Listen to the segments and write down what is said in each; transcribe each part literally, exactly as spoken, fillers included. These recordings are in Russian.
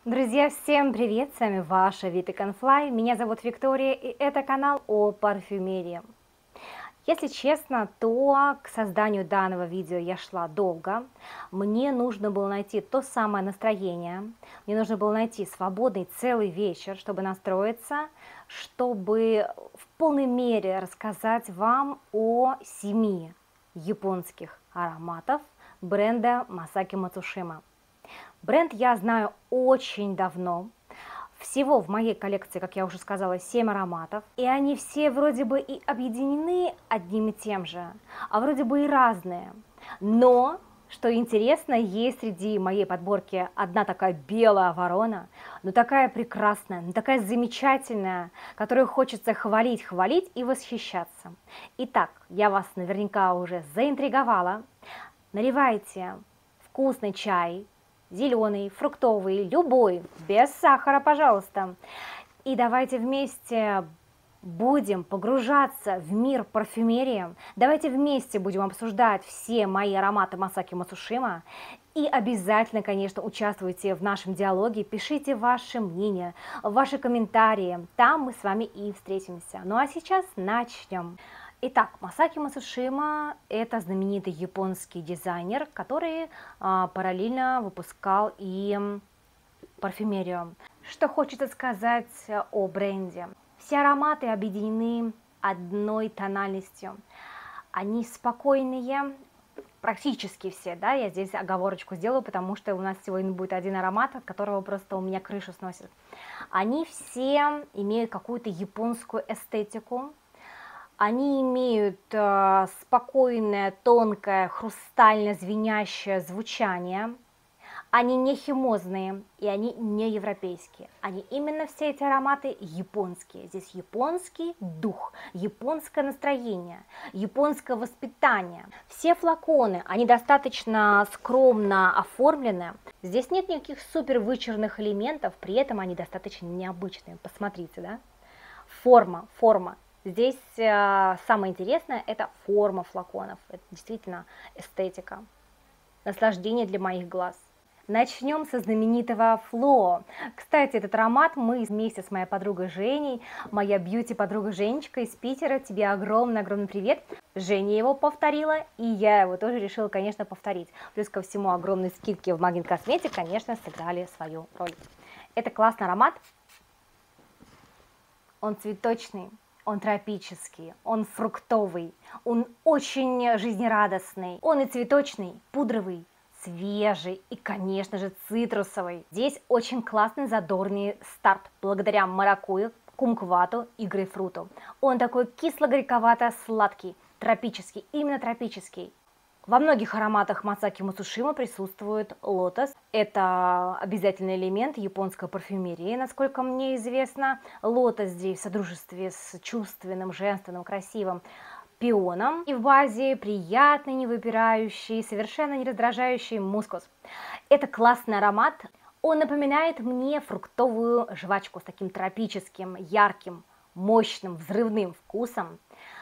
Друзья, всем привет! С вами ваша Vita Can Fly. Меня зовут Виктория, и это канал о парфюмерии. Если честно, то к созданию данного видео я шла долго. Мне нужно было найти то самое настроение, мне нужно было найти свободный целый вечер, чтобы настроиться, чтобы в полной мере рассказать вам о семи японских ароматах бренда Masaaki Matsushima. Бренд я знаю очень давно. Всего в моей коллекции, как я уже сказала, семь ароматов. И они все вроде бы и объединены одним и тем же, а вроде бы и разные. Но, что интересно, есть среди моей подборки одна такая белая ворона, но такая прекрасная, но такая замечательная, которую хочется хвалить, хвалить и восхищаться. Итак, я вас наверняка уже заинтриговала. Наливайте вкусный чай, зеленый, фруктовый, любой, без сахара, пожалуйста. И давайте вместе будем погружаться в мир парфюмерии. Давайте вместе будем обсуждать все мои ароматы Masaaki Matsushima. И обязательно, конечно, участвуйте в нашем диалоге, пишите ваше мнение, ваши комментарии. Там мы с вами и встретимся. Ну а сейчас начнем. Итак, Masaaki Matsushima – это знаменитый японский дизайнер, который а, параллельно выпускал и парфюмерию. Что хочется сказать о бренде? Все ароматы объединены одной тональностью. Они спокойные, практически все, да, я здесь оговорочку сделаю, потому что у нас сегодня будет один аромат, от которого просто у меня крышу сносит. Они все имеют какую-то японскую эстетику. Они имеют э, спокойное, тонкое, хрустально звенящее звучание. Они не химозные и они не европейские. Они именно все эти ароматы японские. Здесь японский дух, японское настроение, японское воспитание. Все флаконы, они достаточно скромно оформлены. Здесь нет никаких супер вычурных элементов, при этом они достаточно необычные. Посмотрите, да? Форма, форма. Здесь э, самое интересное – это форма флаконов, это действительно эстетика, наслаждение для моих глаз. Начнем со знаменитого Фло. Кстати, этот аромат мы вместе с моей подругой Женей, моя бьюти-подруга Женечка из Питера, тебе огромный-огромный привет. Женя его повторила, и я его тоже решила, конечно, повторить. Плюс ко всему огромные скидки в Магнит Косметик, конечно, сыграли свою роль. Это классный аромат, он цветочный. Он тропический, он фруктовый, он очень жизнерадостный, он и цветочный, пудровый, свежий и, конечно же, цитрусовый. Здесь очень классный задорный старт благодаря маракуйе, кумквату и грейпфруту. Он такой кисло-горьковато-сладкий, тропический, именно тропический. Во многих ароматах Masaaki Matsushima присутствует лотос. Это обязательный элемент японской парфюмерии, насколько мне известно. Лотос здесь в содружестве с чувственным, женственным, красивым пионом. И в базе приятный, невыпирающий, совершенно не раздражающий мускус. Это классный аромат. Он напоминает мне фруктовую жвачку с таким тропическим, ярким, мощным, взрывным вкусом.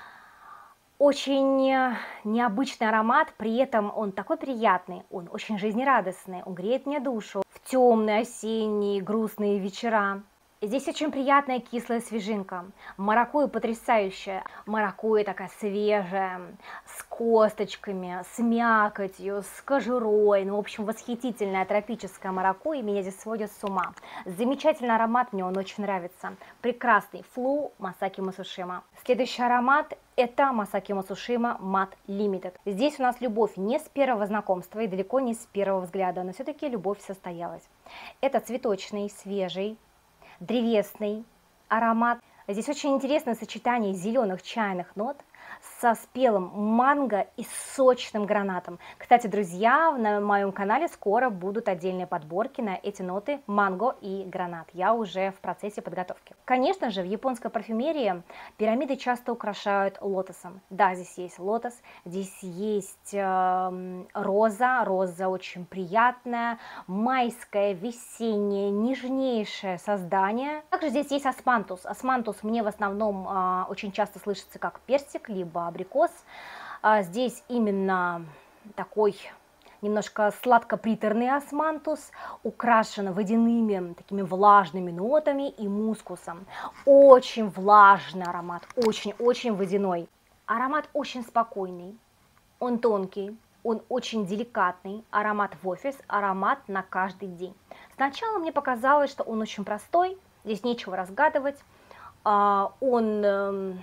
Очень необычный аромат, при этом он такой приятный, он очень жизнерадостный, он греет мне душу в темные осенние грустные вечера. Здесь очень приятная кислая свежинка, маракуйя потрясающая, маракуйя такая свежая, с косточками, с мякотью, с кожурой, ну в общем восхитительная тропическая маракуйя, меня здесь сводит с ума. Замечательный аромат, мне он очень нравится, прекрасный Фло Masaaki Matsushima. Следующий аромат это Masaaki Matsushima Matte Limited. Здесь у нас любовь не с первого знакомства и далеко не с первого взгляда, но все-таки любовь состоялась. Это цветочный, свежий, древесный аромат. Здесь очень интересное сочетание зеленых чайных нот со спелым манго и сочным гранатом. Кстати, друзья, на моем канале скоро будут отдельные подборки на эти ноты манго и гранат. Я уже в процессе подготовки. Конечно же, в японской парфюмерии пирамиды часто украшают лотосом. Да, здесь есть лотос, здесь есть э, роза, роза очень приятная, майское, весеннее, нежнейшее создание. Также здесь есть османтус. Османтус мне в основном э, очень часто слышится как персик, либо абрикос. А здесь именно такой немножко сладко-приторный османтус, украшен водяными такими влажными нотами и мускусом. Очень влажный аромат, очень-очень водяной. Аромат очень спокойный, он тонкий, он очень деликатный, аромат в офис, аромат на каждый день. Сначала мне показалось, что он очень простой, здесь нечего разгадывать, он...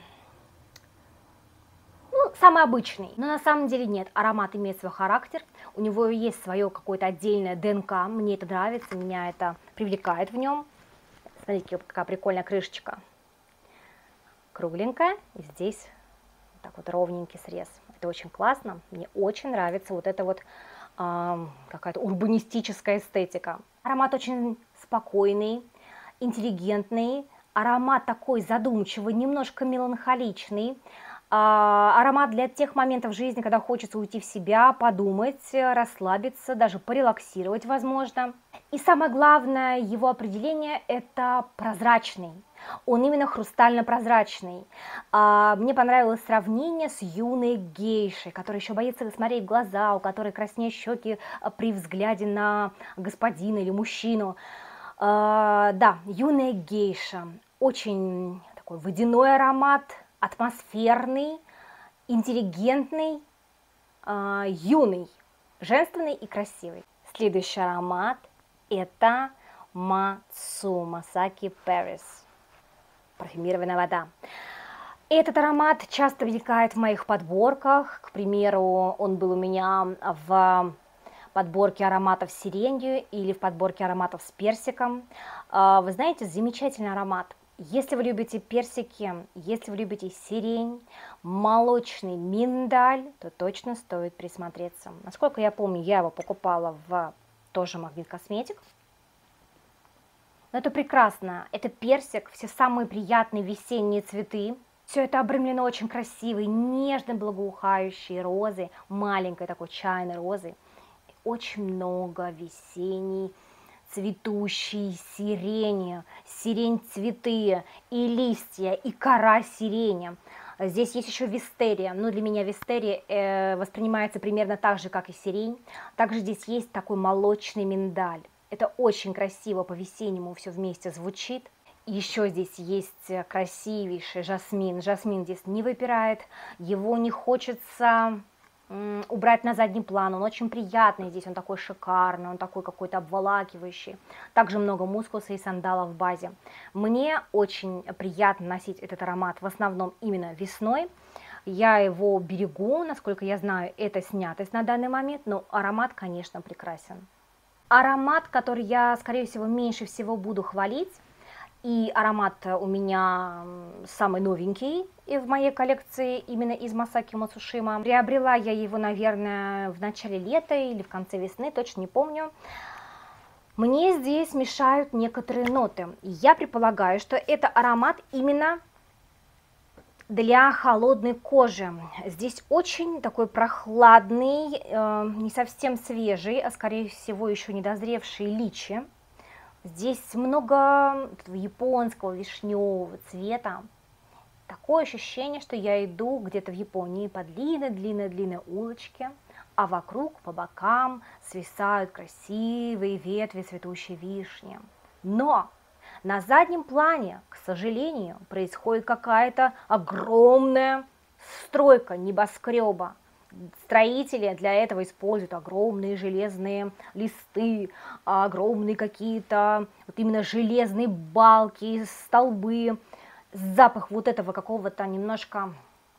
Ну, самый обычный, но на самом деле нет, аромат имеет свой характер, у него есть свое какое-то отдельное ДНК, мне это нравится, меня это привлекает в нем. Смотрите, какая прикольная крышечка, кругленькая, и здесь так вот ровненький срез, это очень классно, мне очень нравится вот эта вот э, какая-то урбанистическая эстетика. Аромат очень спокойный, интеллигентный, аромат такой задумчивый, немножко меланхоличный. Аромат для тех моментов в жизни, когда хочется уйти в себя, подумать, расслабиться, даже порелаксировать, возможно. И самое главное, его определение – это прозрачный. Он именно хрустально-прозрачный. Мне понравилось сравнение с юной гейшей, которая еще боится смотреть в глаза, у которой краснеют щеки при взгляде на господина или мужчину. Да, юная гейша. Очень такой водяной аромат, атмосферный, интеллигентный, э, юный, женственный и красивый. Следующий аромат – это Matsu Masaki Paris, парфюмированная вода. Этот аромат часто мелькает в моих подборках, к примеру, он был у меня в подборке ароматов с сиренью или в подборке ароматов с персиком. Вы знаете, замечательный аромат. Если вы любите персики, если вы любите сирень, молочный миндаль, то точно стоит присмотреться. Насколько я помню, я его покупала в тоже Магнит Косметик. Но это прекрасно. Это персик, все самые приятные весенние цветы. Все это обрамлено очень красивой, нежной, благоухающей розой, маленькой такой чайной розой. Очень много весенней цветущей сирени, сирень цветы и листья, и кора сирени. Здесь есть еще вистерия, но для меня вистерия э, воспринимается примерно так же, как и сирень. Также здесь есть такой молочный миндаль. Это очень красиво, по-весеннему все вместе звучит. Еще здесь есть красивейший жасмин. Жасмин здесь не выпирает, его не хочется убрать на задний план, он очень приятный здесь, он такой шикарный, он такой какой-то обволакивающий. Также много мускуса и сандала в базе. Мне очень приятно носить этот аромат в основном именно весной. Я его берегу, насколько я знаю, это снятость на данный момент, но аромат, конечно, прекрасен. Аромат, который я, скорее всего, меньше всего буду хвалить, и аромат у меня самый новенький в моей коллекции, именно из Масаки Мацушима. Приобрела я его, наверное, в начале лета или в конце весны, точно не помню. Мне здесь мешают некоторые ноты. Я предполагаю, что это аромат именно для холодной кожи. Здесь очень такой прохладный, э, не совсем свежий, а скорее всего еще недозревший личи. Здесь много японского вишневого цвета. Такое ощущение, что я иду где-то в Японии по длинной-длинной-длинной улочке, а вокруг, по бокам свисают красивые ветви цветущей вишни. Но на заднем плане, к сожалению, происходит какая-то огромная стройка небоскреба. Строители для этого используют огромные железные листы, огромные какие-то вот именно железные балки, столбы. Запах вот этого какого-то немножко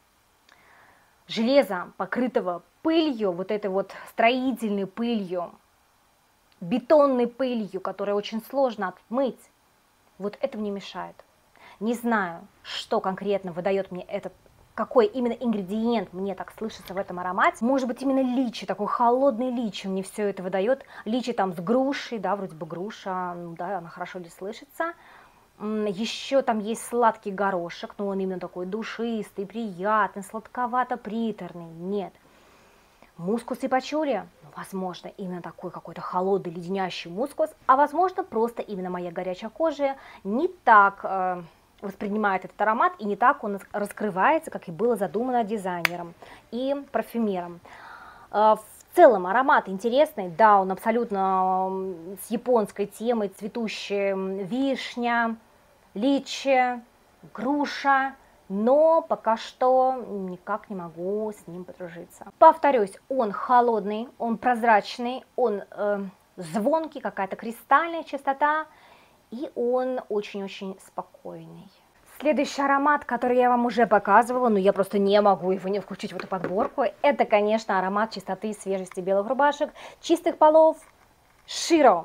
железа, покрытого пылью, вот этой вот строительной пылью, бетонной пылью, которую очень сложно отмыть, вот это мне мешает. Не знаю, что конкретно выдает мне этот, какой именно ингредиент мне так слышится в этом аромате. Может быть, именно личи, такой холодный личи мне все это выдает. Личи там с грушей, да, вроде бы груша, ну, да, она хорошо ли слышится. Еще там есть сладкий горошек, но он именно такой душистый, приятный, сладковато-приторный. Нет. Мускус и пачули, ну, возможно, именно такой какой-то холодный, леденящий мускус, а возможно, просто именно моя горячая кожа не так э, воспринимает этот аромат, и не так он раскрывается, как и было задумано дизайнером и парфюмером. Э, в В целом аромат интересный, да, он абсолютно с японской темой, цветущая вишня, личи, груша, но пока что никак не могу с ним подружиться. Повторюсь, он холодный, он прозрачный, он э, звонкий, какая-то кристальная чистота, и он очень-очень спокойный. Следующий аромат, который я вам уже показывала, но я просто не могу его не включить в эту подборку, это, конечно, аромат чистоты и свежести белых рубашек, чистых полов Широ.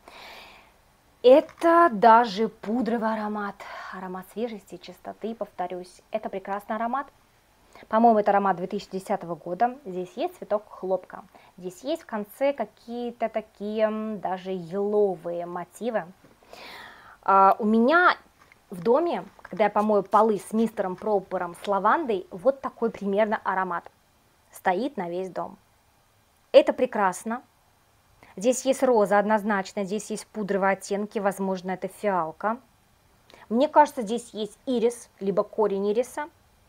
Это даже пудровый аромат, аромат свежести и чистоты, повторюсь, это прекрасный аромат. По-моему, это аромат две тысячи десятого года, здесь есть цветок хлопка, здесь есть в конце какие-то такие даже еловые мотивы. А, у меня в доме, когда я помою полы с мистером Проппером с лавандой, вот такой примерно аромат стоит на весь дом. Это прекрасно. Здесь есть роза однозначно, здесь есть пудровые оттенки, возможно, это фиалка. Мне кажется, здесь есть ирис, либо корень ириса.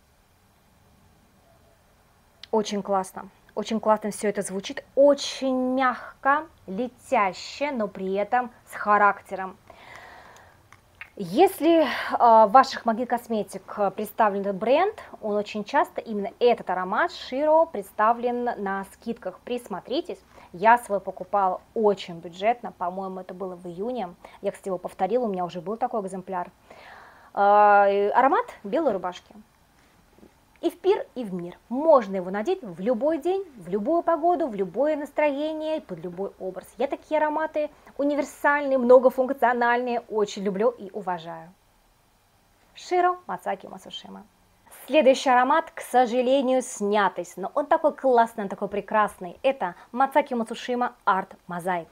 Очень классно, очень классно все это звучит, очень мягко, летяще, но при этом с характером. Если э, в ваших Магни Косметик представлен бренд, он очень часто, именно этот аромат Широ, представлен на скидках. Присмотритесь, я свой покупала очень бюджетно, по-моему, это было в июне. Я, кстати, его повторила, у меня уже был такой экземпляр. Э, аромат белой рубашки. И в пир, и в мир. Можно его надеть в любой день, в любую погоду, в любое настроение, под любой образ. Я такие ароматы универсальные, многофункциональные, очень люблю и уважаю. Широ Масаки Масушима. Следующий аромат, к сожалению, снятый, но он такой классный, он такой прекрасный. Это Масаки Масушима Art Mosaic.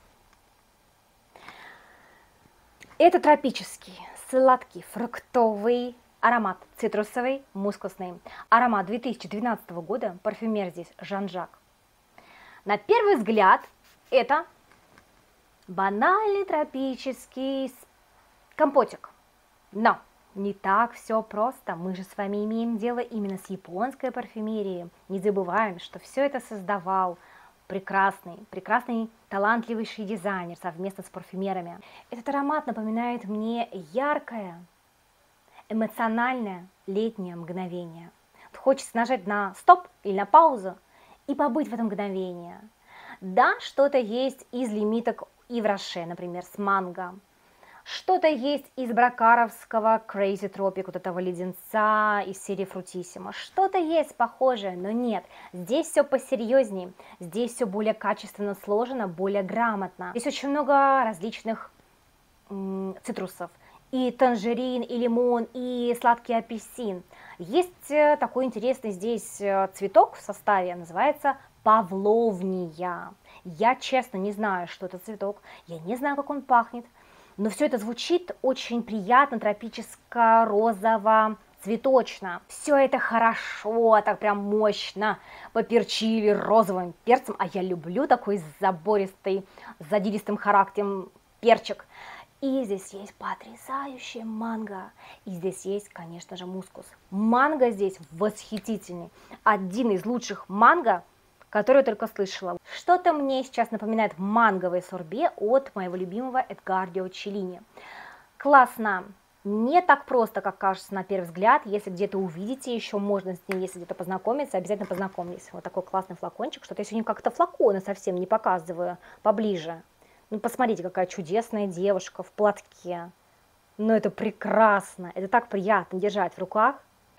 Это тропический, сладкий, фруктовый аромат, цитрусовый, мускусный. Аромат две тысячи двенадцатого года, парфюмер здесь Жан-Жак. На первый взгляд это банальный тропический компотик. Но не так все просто. Мы же с вами имеем дело именно с японской парфюмерией. Не забываем, что все это создавал прекрасный, прекрасный, талантливейший дизайнер совместно с парфюмерами. Этот аромат напоминает мне яркое, эмоциональное летнее мгновение. Хочется нажать на стоп или на паузу и побыть в этом мгновении. Да, что-то есть из лимиток Ив Роше, например, с манго. Что-то есть из бракаровского Crazy Tropic, вот этого леденца из серии Фрутиссимо. Что-то есть похожее, но нет. Здесь все посерьезней, здесь все более качественно сложено, более грамотно. Здесь очень много различных м, цитрусов. И танжерин, и лимон, и сладкий апельсин. Есть такой интересный здесь цветок в составе, называется павловния. Я честно не знаю, что это цветок, я не знаю, как он пахнет, но все это звучит очень приятно, тропическо-розово, цветочно. Все это хорошо, так прям мощно поперчили розовым перцем, а я люблю такой забористый, с задиристым характером перчик. И здесь есть потрясающая манго. И здесь есть, конечно же, мускус. Манго здесь восхитительный. Один из лучших манго, который я только слышала. Что-то мне сейчас напоминает манговое сорбе от моего любимого Эдгардио Челлини. Классно. Не так просто, как кажется на первый взгляд. Если где-то увидите, еще можно с ним, если где-то познакомиться, обязательно познакомьтесь. Вот такой классный флакончик. Что-то я сегодня как-то флаконы совсем не показываю поближе. Ну, посмотрите, какая чудесная девушка в платке. Ну, это прекрасно. Это так приятно держать в руках.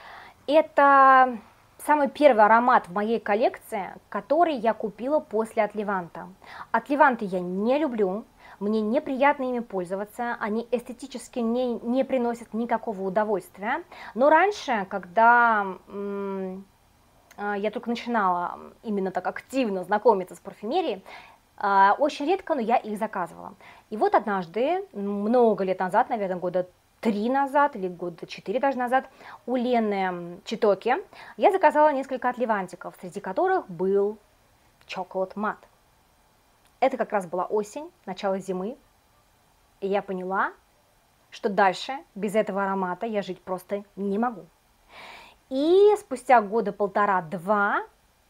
Это самый первый аромат в моей коллекции, который я купила после от Леванта. От Леванта я не люблю. Мне неприятно ими пользоваться. Они эстетически не, не приносят никакого удовольствия. Но раньше, когда м- я только начинала именно так активно знакомиться с парфюмерией, очень редко, но я их заказывала. И вот однажды, много лет назад, наверное, года три назад или года четыре даже назад, у Лены Читоки я заказала несколько отливантиков, среди которых был Chocolate Matte. Это как раз была осень, начало зимы, и я поняла, что дальше без этого аромата я жить просто не могу. И спустя года полтора-два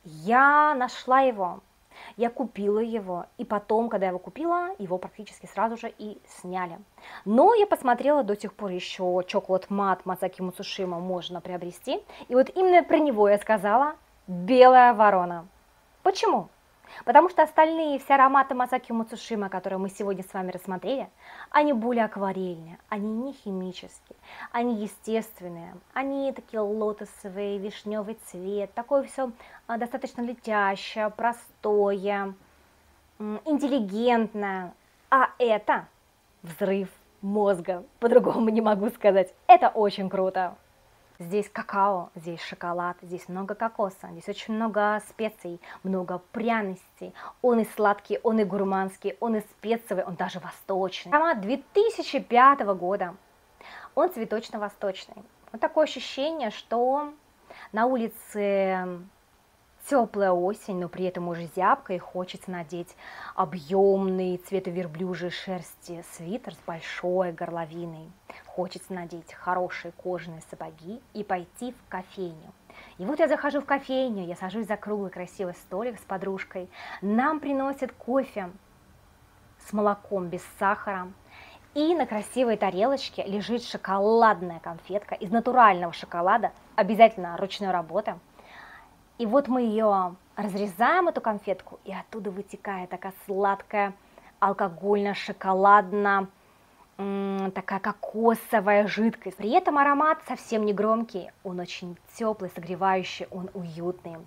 Я нашла его, я купила его, и потом, когда я его купила, его практически сразу же и сняли. Но я посмотрела до сих пор еще Chocolate Matte Масаки Муцушима можно приобрести, и вот именно про него я сказала «белая ворона». Почему? Потому что остальные все ароматы Масаки Муцушима, которые мы сегодня с вами рассмотрели, они более акварельные, они не химические, они естественные, они такие лотосовые, вишневый цвет, такое все достаточно летящее, простое, интеллигентное. А это взрыв мозга, по-другому не могу сказать. Это очень круто. Здесь какао, здесь шоколад, здесь много кокоса, здесь очень много специй, много пряностей. Он и сладкий, он и гурманский, он и спецовый, он даже восточный. Аромат две тысячи пятого года. Он цветочно-восточный. Вот такое ощущение, что на улице теплая осень, но при этом уже зябко, и хочется надеть объемный цвета верблюжьей шерсти свитер с большой горловиной. Хочется надеть хорошие кожаные сапоги и пойти в кофейню. И вот я захожу в кофейню, я сажусь за круглый красивый столик с подружкой. Нам приносят кофе с молоком без сахара. И на красивой тарелочке лежит шоколадная конфетка из натурального шоколада, обязательно ручной работы. И вот мы ее разрезаем, эту конфетку, и оттуда вытекает такая сладкая, алкогольно-шоколадно, такая кокосовая жидкость. При этом аромат совсем не громкий, он очень теплый, согревающий, он уютный.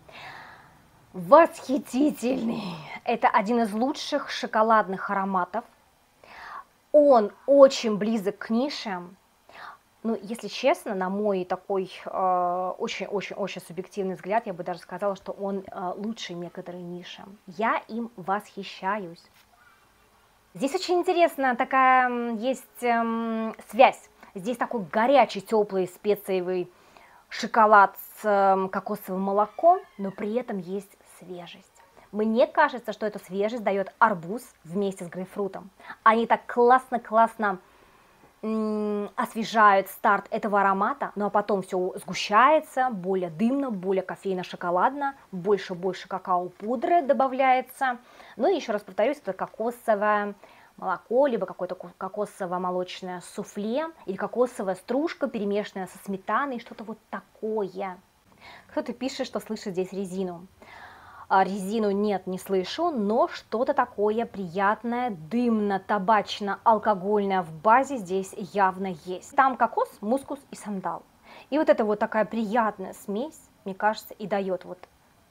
Восхитительный! Это один из лучших шоколадных ароматов. Он очень близок к нише. Ну, если честно, на мой такой очень-очень-очень э, субъективный взгляд, я бы даже сказала, что он э, лучше некоторые ниши. Я им восхищаюсь. Здесь очень интересная такая есть э, связь. Здесь такой горячий, теплый, специевый шоколад с э, кокосовым молоком, но при этом есть свежесть. Мне кажется, что эту свежесть дает арбуз вместе с грейпфрутом. Они так классно-классно освежают старт этого аромата, ну а потом все сгущается, более дымно, более кофейно-шоколадно, больше-больше какао-пудры добавляется. Ну и еще раз повторюсь, это кокосовое молоко, либо какое-то кокосово-молочное суфле, или кокосовая стружка, перемешанная со сметаной, что-то вот такое. Кто-то пишет, что слышит здесь резину. Резину нет, не слышу, но что-то такое приятное, дымно-табачно-алкогольное в базе здесь явно есть. Там кокос, мускус и сандал. И вот эта вот такая приятная смесь, мне кажется, и дает вот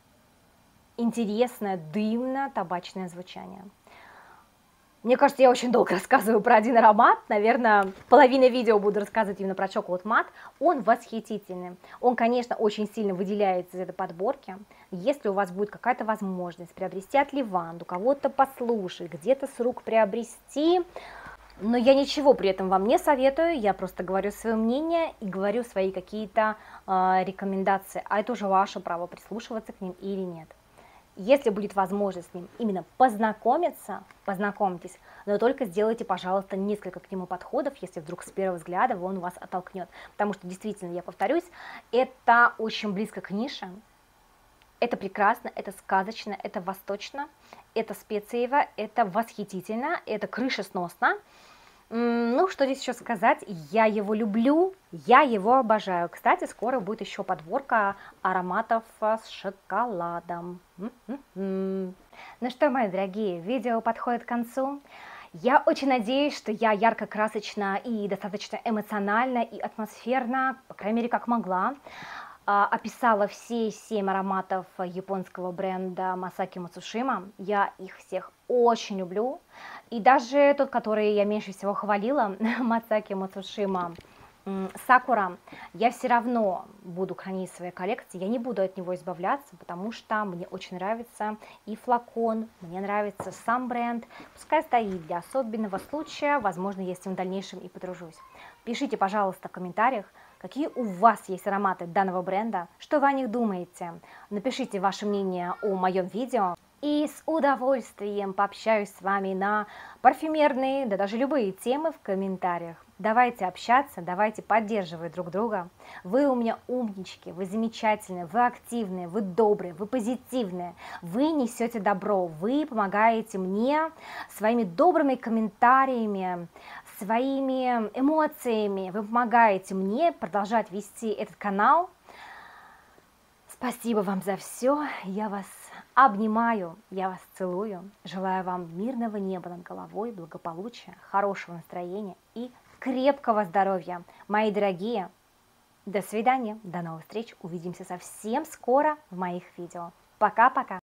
интересное дымно-табачное звучание. Мне кажется, я очень долго рассказываю про один аромат, наверное, половина видео буду рассказывать именно про Chocolate Matte. Он восхитительный, он, конечно, очень сильно выделяется из этой подборки. Если у вас будет какая-то возможность приобрести от Ливанд, у кого-то послушать, где-то с рук приобрести, но я ничего при этом вам не советую, я просто говорю свое мнение и говорю свои какие-то э, рекомендации, а это уже ваше право, прислушиваться к ним или нет. Если будет возможность с ним именно познакомиться, познакомьтесь, но только сделайте, пожалуйста, несколько к нему подходов, если вдруг с первого взгляда он вас оттолкнет. Потому что, действительно, я повторюсь, это очень близко к нише, это прекрасно, это сказочно, это восточно, это специево, это восхитительно, это крышесносно. Ну, что здесь еще сказать, я его люблю, я его обожаю. Кстати, скоро будет еще подборка ароматов с шоколадом. Ну что, мои дорогие, видео подходит к концу. Я очень надеюсь, что я ярко-красочно и достаточно эмоционально и атмосферно, по крайней мере, как могла, описала все семь ароматов японского бренда Масаки Муцушима. Я их всех очень люблю. И даже тот, который я меньше всего хвалила, Масаки Муцушима Сакура, я все равно буду хранить в своей коллекции, я не буду от него избавляться, потому что мне очень нравится и флакон, мне нравится сам бренд, пускай стоит для особенного случая, возможно, я с ним в дальнейшем и подружусь. Пишите, пожалуйста, в комментариях, какие у вас есть ароматы данного бренда, что вы о них думаете, напишите ваше мнение о моем видео. И с удовольствием пообщаюсь с вами на парфюмерные, да даже любые темы в комментариях. Давайте общаться, давайте поддерживать друг друга. Вы у меня умнички, вы замечательные, вы активные, вы добрые, вы позитивные, вы несете добро, вы помогаете мне своими добрыми комментариями, своими эмоциями, вы помогаете мне продолжать вести этот канал. Спасибо вам за все, я вас обнимаю, я вас целую, желаю вам мирного неба над головой, благополучия, хорошего настроения и крепкого здоровья. Мои дорогие, до свидания, до новых встреч, увидимся совсем скоро в моих видео. Пока-пока!